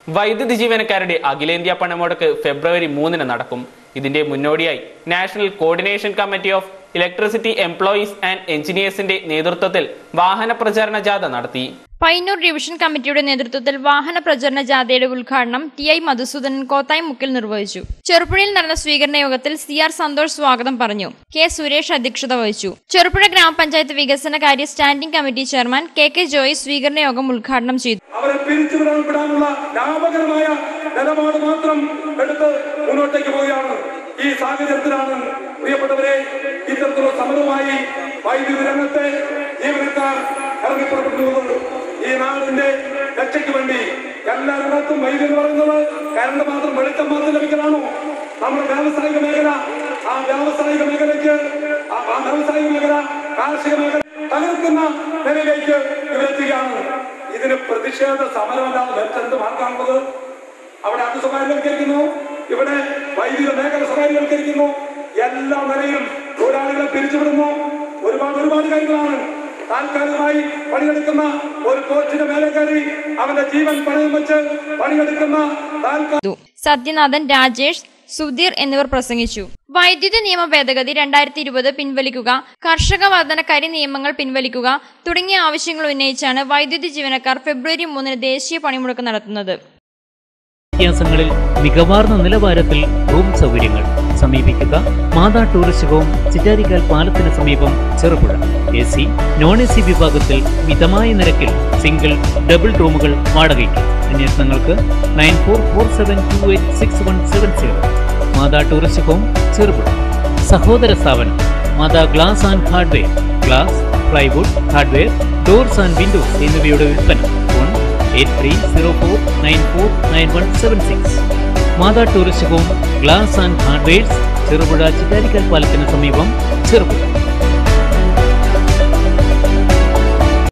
വൈദ്യുതി ജീവനക്കാരുടെ അഖിലേന്ത്യാ പണിമുടക്ക് ഫെബ്രുവരി 3 നടക്കും. ഇതിന്റെ മുന്നോടിയായി national coordination committee of electricity employees and എഞ്ചിനീയേഴ്സിന്റെ നേതൃത്വത്തിൽ വാഹന പ്രചാരണ ജാഥ നടത്തി. പയ്യന്നൂർ ഡിവിഷൻ കമ്മിറ്റിയുടെ നേതൃത്വത്തിൽ വാഹന പ്രചരണ ജാഥയുടെ ഉദ്ഘാടനം ടി.ഐ. മധുസൂദനൻ കോത്തായി മുക്കിൽ നിർവഹിച്ചു. ചെറുപുഴയിൽ നടന്ന സ്വീകരണ യോഗത്തിൽ സി.ആർ. സന്തോഷ് സ്വാഗതം പറഞ്ഞു. കെ. സുരേഷ് അധ്യക്ഷത വഹിച്ചു. ചെറുപുഴ ഗ്രാമപഞ്ചായത്ത് വികസന കാര്യ standing committee chairman K. Joy സ്വീകരണ യോഗം ഉദ്ഘാടനം ചെയ്തു. അവരെ പിരിച്ചുവിടാനുള്ള ലാഭകരമായ നിലപാട് മാത്രം എടുത്ത് മുന്നോട്ടേക്ക് പോവുകയാണ്. ഈ സാഹചര്യത്തിലാണ് പ്രിയപ്പെട്ടവരെ ഇത്തരത്തിലുള്ള സമരവുമായി വൈദ്യുതി രംഗത്തെ ജീവനക്കാർ ഇറങ്ങിപ്പുറപ്പെടുന്നത്. ഈ നാടിന്റെ രക്ഷയ്ക്ക് വേണ്ടി എല്ലാ രംഗത്തും വൈദ്യുതി എന്ന് പറയുന്നത് കരണ്ട് മാത്രം വെളിച്ചം മാത്രം ലഭിക്കലാണോ? നമ്മുടെ വ്യാവസായിക മേഖല, ആ വ്യാവസായിക മേഖലയ്ക്ക് വ്യാവസായിക മേഖല കാർഷിക മേഖല തകർക്കുന്ന നിലയിലേക്ക് ഇവരെത്തുകയാണ്. ഇതിന് പ്രതിഷേധ സമരമല്ലാതെ മറ്റെന്ത് മാർഗമാണുള്ളത്? അവിടെ അത് സ്വകാര്യവൽക്കരിക്കുന്നു, ഇവിടെ വൈദ്യുത മേഖല സ്വകാര്യവൽക്കരിക്കുന്നു, എല്ലാ നിലയിലും തൊഴിലാളികളെ പിരിച്ചുവിടുന്നു. ഒരുപാട് കാര്യങ്ങളാണ്. താൽക്കാലികമായി പണിയെടുക്കുന്ന ഒരു കോച്ചിന്റെ മേലെ കയറി അവന്റെ ജീവൻ പണയം വെച്ച് പണിയെടുക്കുന്ന സത്യനാഥൻ, രാജേഷ്, സുധീർ എന്നിവർ പ്രസംഗിച്ചു. വൈദ്യുതി നിയമ ഭേദഗതി 2020 പിൻവലിക്കുക, കർഷക വർധനക്കാരി നിയമങ്ങൾ പിൻവലിക്കുക തുടങ്ങിയ ആവശ്യങ്ങൾ ഉന്നയിച്ചാണ് വൈദ്യുതി ജീവനക്കാർ ഫെബ്രുവരി 3 ദേശീയ പണിമുടക്ക് നടത്തുന്നത്. വ്യത്യാസങ്ങളിൽ മികവാർന്ന നിലവാരത്തിൽ റൂം സൗകര്യങ്ങൾ സമീപിക്കുക മാതാ ടൂറിസ്റ്റ് ഹോം, ചിറ്റാരിക്കാൽ പാലത്തിന് സമീപം, ചെറുപുഴ. AC, non-AC വിഭാഗത്തിൽ മിതമായ നിരക്കിൽ സിംഗിൾ, ഡബിൾ റൂമുകൾ വാടകയ്ക്ക്. അന്വേഷണങ്ങൾക്ക് 9447286170. Matha tourist home, Cherupuzha. സഹോദര സ്ഥാപനം Matha glass and hardware, glass, plywood, hardware, doors and windows എന്നിവയുടെ വിൽപ്പന. 8304949176. Matha tourist home, glass and hardwares, Cherupuzha, Chittarikkal പാലത്തിന് സമീപം, ചെറുപുഴ.